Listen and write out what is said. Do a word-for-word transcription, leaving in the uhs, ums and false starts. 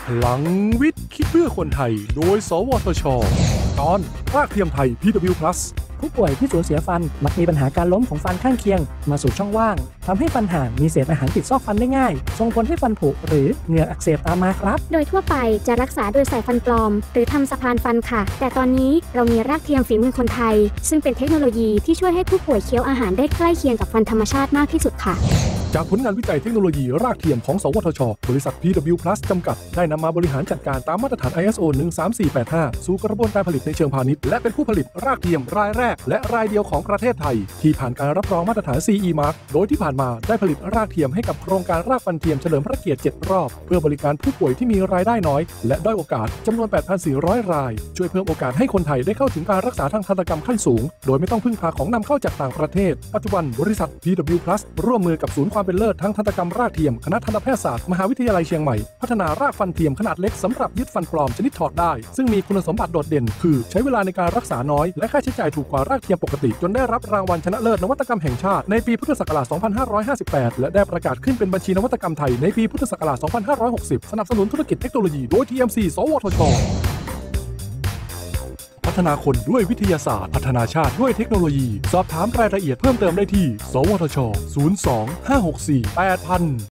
พลังวิทย์คิดเพื่อคนไทยโดยสวทช.ตอนรากเทียมไทย พี ดับเบิลยู พลัสผู้ป่วยที่สูญเสียฟันมักมีปัญหาการล้มของฟันข้างเคียงมาสู่ช่องว่างทำให้ฟันห่างมีเศษอาหารติดซอกฟันได้ง่ายส่งผลให้ฟันผุหรือเหงือกอักเสบตามมาครับโดยทั่วไปจะรักษาโดยใส่ฟันปลอมหรือทำสะพานฟันค่ะแต่ตอนนี้เรามีรากเทียมฝีมือคนไทยซึ่งเป็นเทคโนโลยีที่ช่วยให้ผู้ป่วยเคี้ยวอาหารได้ใกล้เคียงกับฟันธรรมชาติมากที่สุดค่ะจากผลงานวิจัยเทคโนโลยีรากเทียมของสวทช.บริษัท พี ดับเบิลยู พลัส จำกัดได้นำมาบริหารจัดการตามมาตรฐาน ไอ เอส โอ หนึ่งสามสี่แปดห้า สู่กระบวนการผลิตในเชิงพาณิชย์และเป็นผู้ผลิตรากเทียมรายแรกและรายเดียวของประเทศไทยที่ผ่านการรับรองมาตรฐาน ซี อี Mark โดยที่ผ่านมาได้ผลิตรากเทียมให้กับโครงการรากฟันเทียมเฉลิมพระเกียรติเจ็ดรอบเพื่อบริการผู้ป่วยที่มีรายได้น้อยและด้อยโอกาสจำนวน แปดพันสี่ร้อย รายช่วยเพิ่มโอกาสให้คนไทยได้เข้าถึงการรักษาทางทันตกรรมขั้นสูงโดยไม่ต้องพึ่งพาของนำเข้าจากต่างประเทศปัจจุบันบริษัท พี ดับเบิลยู พลัส ร่วมมือกับศูนย์ความเป็นเลิศทางทันตกรรมรากเทียมคณะทันตแพทยศาสตร์มหาวิทยาลัยเชียงใหม่พัฒนารากฟันเทียมขนาดเล็กสำหรับยึดฟันปลอมชนิดถอดได้ซึ่งมีคุณสมบัติโดดเด่นคือใช้เวลาในการรักษาน้อยและค่าใช้จ่ายถูกกว่ารากเทียมปกติจนได้รับรางวัลชนะเลิศนวัตกรรมแห่งชาติในปีพุทธศักราช สองพันห้าร้อยห้าสิบแปด และได้ประกาศขึ้นเป็นบัญชีนวัตกรรมไทยในปีพุทธศักราช สองพันห้าร้อยหกสิบ สนับสนุนธุรกิจเทคโนโลยีโดย ที เอ็ม ซี สวทช.พัฒนาคนด้วยวิทยาศาสตร์พัฒนาชาติด้วยเทคโนโลยีสอบถามรายละเอียดเพิ่มเติมได้ที่สวทช ศูนย์ สอง ห้า หก สี่ แปด ศูนย์ ศูนย์